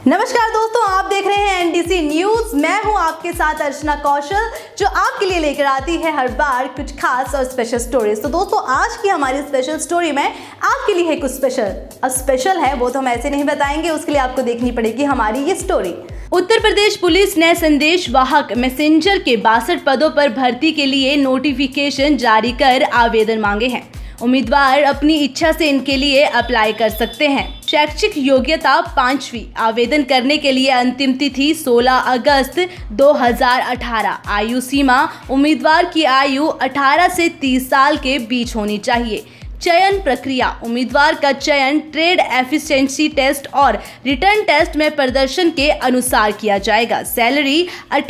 नमस्कार दोस्तों, आप देख रहे हैं एनडीसी न्यूज। मैं हूं आपके साथ अर्चना कौशल, जो आपके लिए लेकर आती है हर बार कुछ खास और स्पेशल स्टोरीज। तो दोस्तों, आज की हमारी स्पेशल स्टोरी में आपके लिए है कुछ स्पेशल है, वो तो हम ऐसे नहीं बताएंगे, उसके लिए आपको देखनी पड़ेगी हमारी ये स्टोरी। उत्तर प्रदेश पुलिस ने संदेश वाहक मैसेंजर के 62 पदों पर भर्ती के लिए नोटिफिकेशन जारी कर आवेदन मांगे हैं। उम्मीदवार अपनी इच्छा से इनके लिए अप्लाई कर सकते हैं। शैक्षिक योग्यता 5वीं। आवेदन करने के लिए अंतिम तिथि 16 अगस्त 2018। आयु सीमा, उम्मीदवार की आयु 18 से 30 साल के बीच होनी चाहिए। चयन प्रक्रिया, उम्मीदवार का चयन ट्रेड एफिशिएंसी टेस्ट और रिटर्न टेस्ट में प्रदर्शन के अनुसार किया जाएगा। सैलरी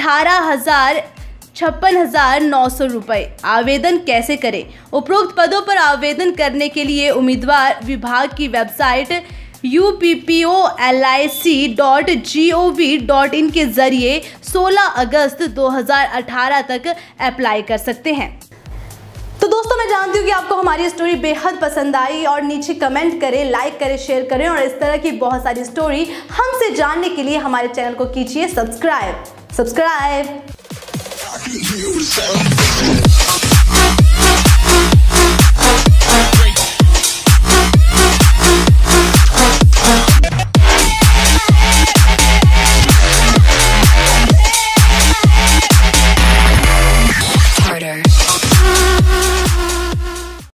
56,900 रुपये। आवेदन कैसे करें? उपरोक्त पदों पर आवेदन करने के लिए उम्मीदवार विभाग की वेबसाइट uppolic.gov.in के जरिए 16 अगस्त 2018 तक अप्लाई कर सकते हैं। तो दोस्तों, मैं जानती हूँ कि आपको हमारी स्टोरी बेहद पसंद आई, और नीचे कमेंट करें, लाइक करें, शेयर करें, और इस तरह की बहुत सारी स्टोरी हमसे जानने के लिए हमारे चैनल को कीजिए सब्सक्राइब।